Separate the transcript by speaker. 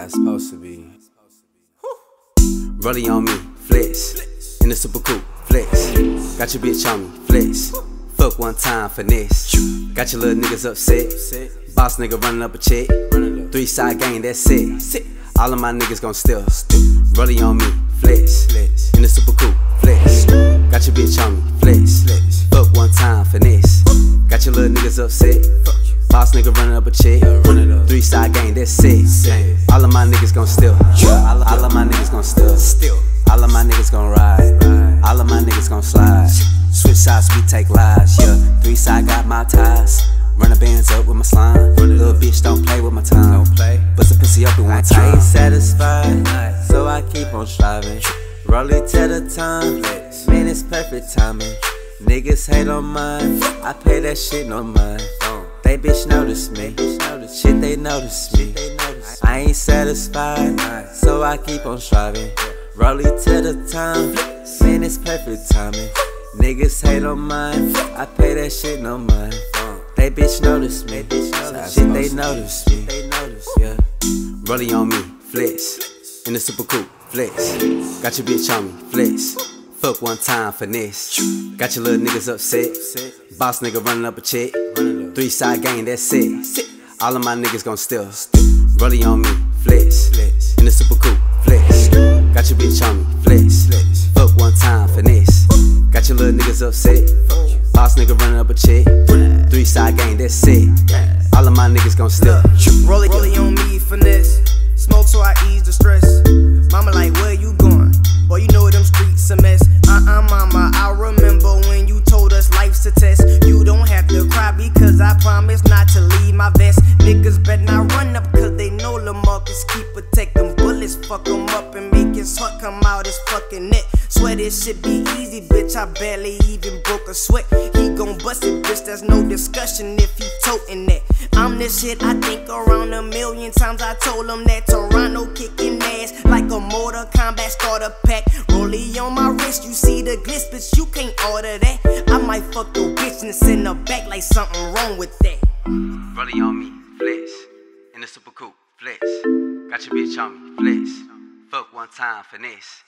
Speaker 1: it's supposed to be. Rollie on me, flex. In the super coupe, flex. Got your bitch on me, flex. Fuck one time, finesse. Got your little niggas upset. Boss nigga running up a check. 3 side gang, that's it. All of my niggas gon' steal. Rollie on me, flex. In the super coupe, flex. Got your bitch on me, flex. Fuck one time, finesse. Got your little niggas upset. Boss nigga running up a check. 3 side gang, that's it. All of my niggas gon' steal. All of my niggas gon' steal. All of my niggas gon' ride. All of my niggas gon' slide. Switch sides, we take lies. Yeah, 3 side got my ties. Run the bands up with my slime. Little bitch don't play with my time. Bust a pussy open one time. I ain't satisfied, so I keep on striving. Roll it to the time, man, it's perfect timing. Niggas hate on mine, I pay that shit no mind. They bitch notice me, shit they notice me. I ain't satisfied, so I keep on striving. Roll it to the time, man, it's perfect timing. Niggas hate on mine, I pay that shit no mind. They bitch notice me, shit they notice me. Yeah, Rollie on me, flex. In the super coupe, flex. Got your bitch on me, flex. Fuck one time, finesse. Got your little niggas upset. Boss nigga running up a check. 3 side gang, that's it. All of my niggas gon' steal. Rollie on me, flex. In the super coupe, flex. Got your bitch on me, flex. Fuck one time, finesse. Got your little niggas upset. Boss nigga running up a check. 3 side gang, that's it. All of my niggas gon' steal.
Speaker 2: Rollie on me, finesse. Smoke so I ease the stress. Mama like, where you going? Boy, you know them streets a mess. Mama, I remember when you told us life's a test. You don't have to cry because I promise not to leave my vest. Niggas better not run up cause they know the markets keep protecting bullets. Fuck them up and make his heart come out his fucking neck. Swear this shit be easy, bitch, I barely even broke a sweat. He gon' bust it, bitch, there's no discussion if he totin' that. I'm this shit, I think around 1,000,000 times I told him that. Toronto kicking ass like a Mortal Kombat starter pack. Rollie on my wrist, you see the glitz, bitch, you can't order that. I might fuck your bitch and send her back like something wrong with that.
Speaker 1: Rollie on me, flex. In the super coupe, flex. Got your bitch on me, flex. Fuck one time, finesse.